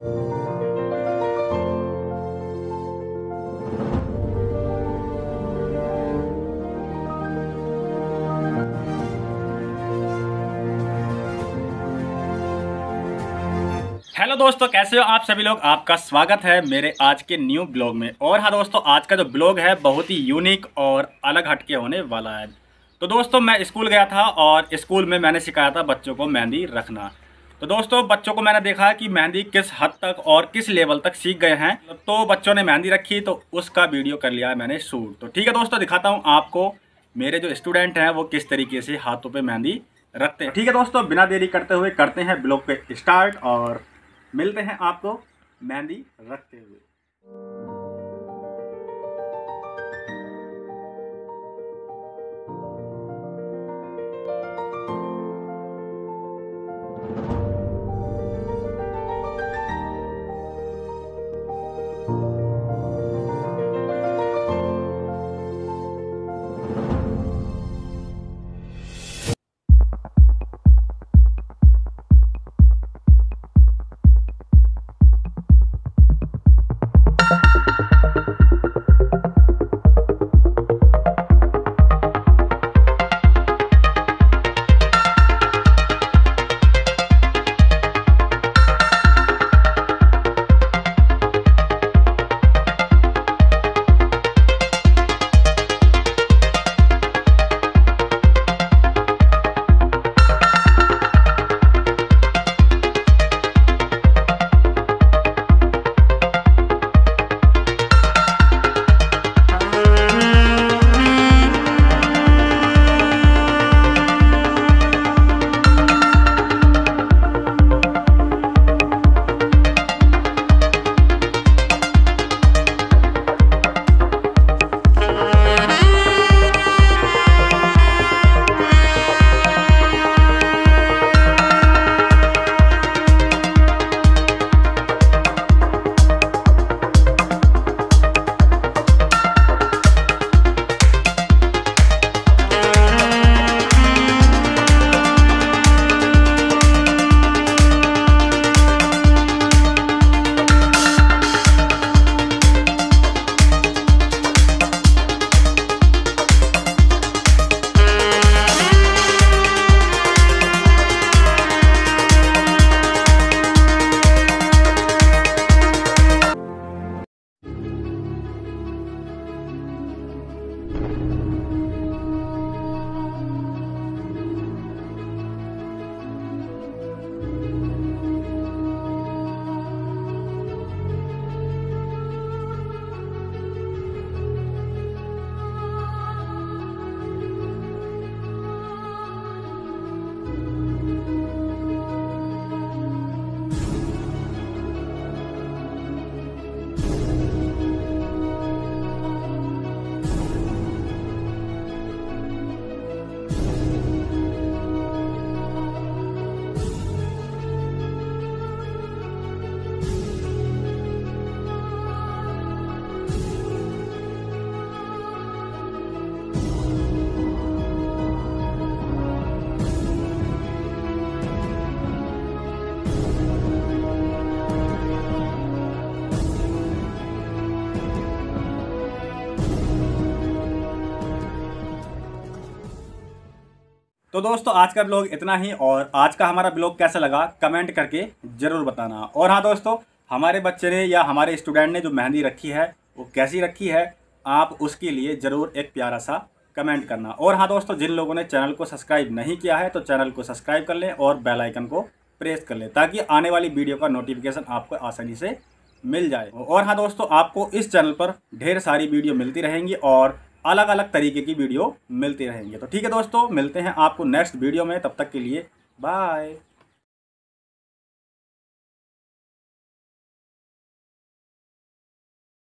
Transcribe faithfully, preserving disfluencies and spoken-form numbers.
Hello दोस्तों, कैसे हो आप सभी लोग। आपका स्वागत है मेरे आज के न्यू ब्लॉग में। और हाँ दोस्तों, आज का जो ब्लॉग है बहुत ही यूनिक और अलग हटके होने वाला है। तो दोस्तों, मैं स्कूल गया था और स्कूल में मैंने सिखाया था बच्चों को मेहंदी रखना। तो दोस्तों, बच्चों को मैंने देखा कि मेहंदी किस हद तक और किस लेवल तक सीख गए हैं। तो बच्चों ने मेहंदी रखी तो उसका वीडियो कर लिया है मैंने शूट। तो ठीक है दोस्तों, दिखाता हूँ आपको मेरे जो स्टूडेंट हैं वो किस तरीके से हाथों पर मेहंदी रखते हैं। ठीक है दोस्तों, बिना देरी करते हुए करते हैं ब्लॉग पे स्टार्ट और मिलते हैं आपको मेहंदी रखते हुए। तो दोस्तों, आज का ब्लॉग इतना ही। और आज का हमारा ब्लॉग कैसा लगा कमेंट करके ज़रूर बताना। और हाँ दोस्तों, हमारे बच्चे ने या हमारे स्टूडेंट ने जो मेहंदी रखी है वो कैसी रखी है, आप उसके लिए ज़रूर एक प्यारा सा कमेंट करना। और हाँ दोस्तों, जिन लोगों ने चैनल को सब्सक्राइब नहीं किया है तो चैनल को सब्सक्राइब कर लें और बेल आइकन को प्रेस कर लें ताकि आने वाली वीडियो का नोटिफिकेशन आपको आसानी से मिल जाए। और हाँ दोस्तों, आपको इस चैनल पर ढेर सारी वीडियो मिलती रहेंगी और अलग अलग तरीके की वीडियो मिलती रहेंगी। तो ठीक है दोस्तों, मिलते हैं आपको नेक्स्ट वीडियो में। तब तक के लिए बाय।